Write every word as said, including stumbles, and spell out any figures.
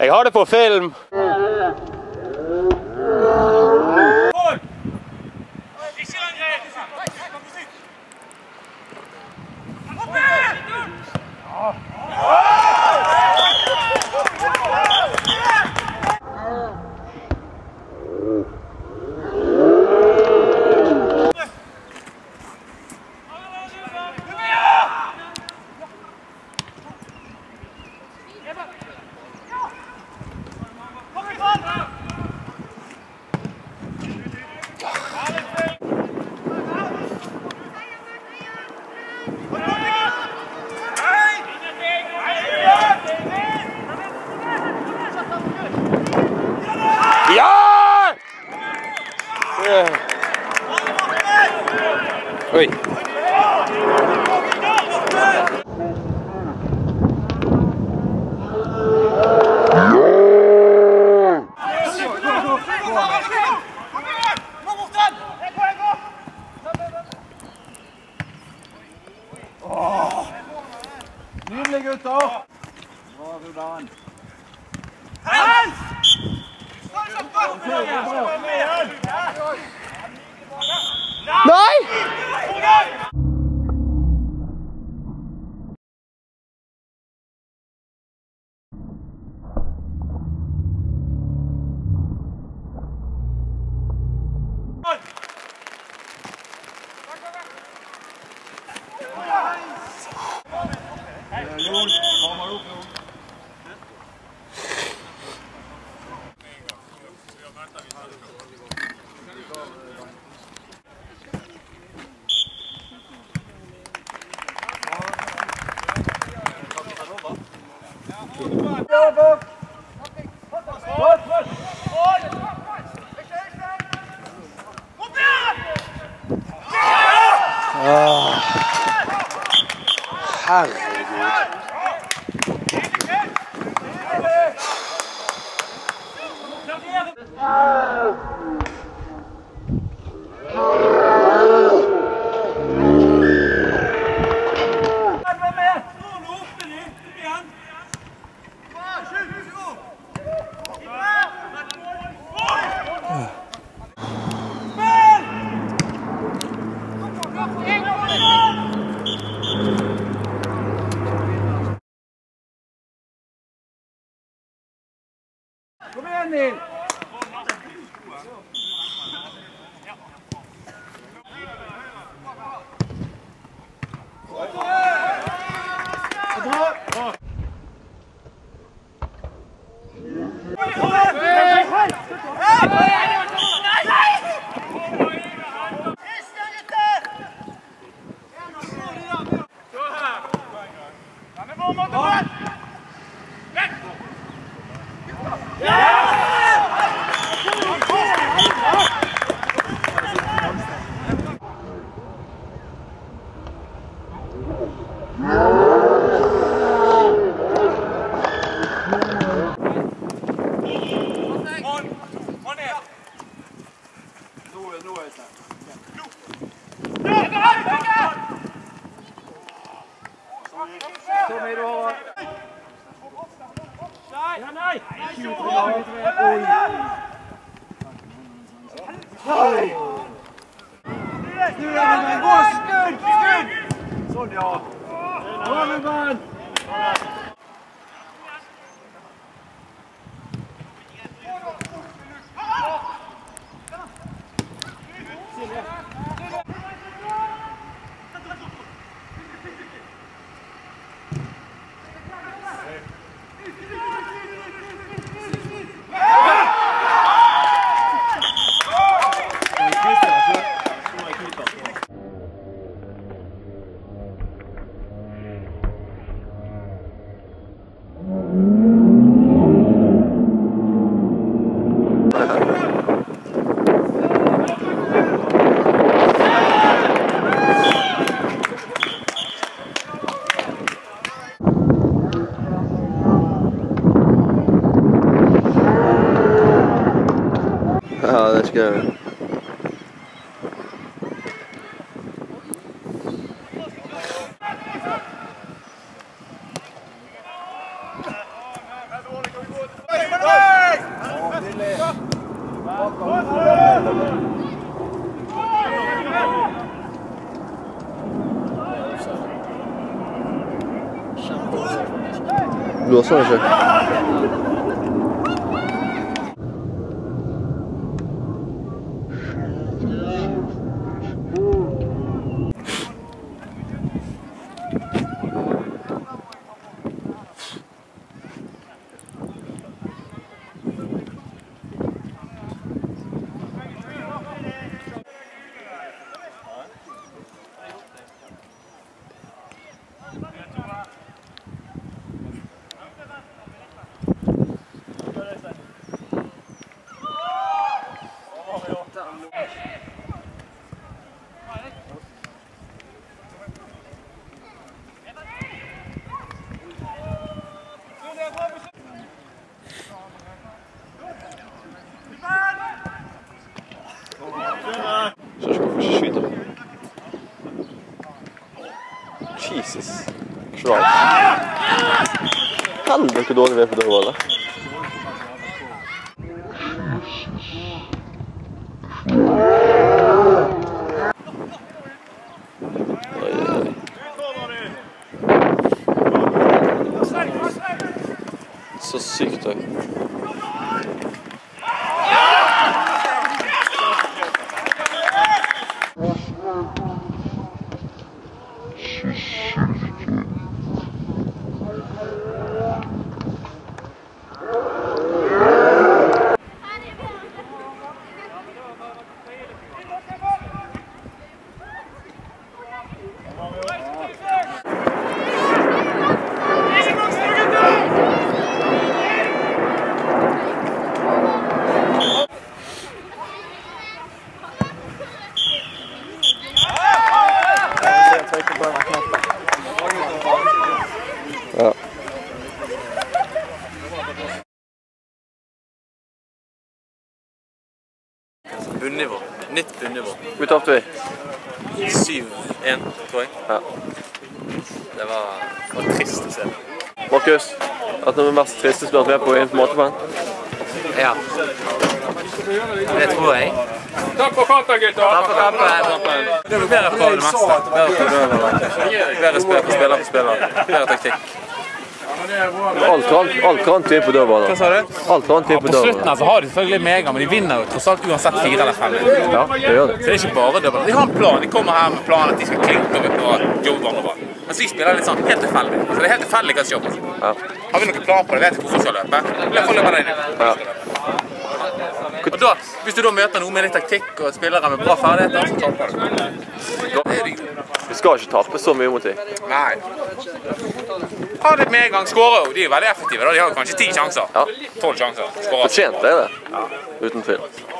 Jeg har det på film. Oi. Nydelig, gutter! Bra, Rudan. Nei! Herregud. Kom igjen, Nil! Sånn, ja. Bra, Ruben! Oh, let's go. blåser han ikke. Jesus Christ. Helvete hvor dårlig vi er på dødballet. Så sykt høy. Ja. Bunnivå. Nytt bunnivå. Hvor tapte vi? syv en, tror jeg. Ja. Det var, det var trist å se. Markus, at det er mest triste spør at vi er på informatorfan? Ja. Det tror jeg. Takk for kampen, gutter! Takk for kampen! Det var bedre på det meste. Bedre på dødballet. Bedre spill for spiller for spiller. Bedre taktikk. Alt annet type på dødballet. Hva sa du? Alt annet type på På dødballet. slutten her så har de selvfølgelig mega, men de vinner jo tross alt uansett fire eller fem. Ja, det gjør det. Så det er ikke bare dødball. De har en plan. De kommer her med planen at de skal klinke over på jobbe andreball. Men vi spiller litt sånn helt tilfeldig. Altså det er helt tilfeldig hva som jobber. Ja. Har vi noen plan på det? Vet ikke hvorfor vi skal løpe? Eller får løpe deg inn. Ja. Og da, hvis du da møter noe med litt taktikk og spillere med bra ferdigheter, så taper du. Da er det jo. Vi skal ikke tape så mye mot dem. Nei. Har de med en gang skårer jo, de er jo veldig effektive da. De har jo kanskje ti sjanser. Ja. tolv sjanser. Skårer. Fortjent det er det. Uten tvil.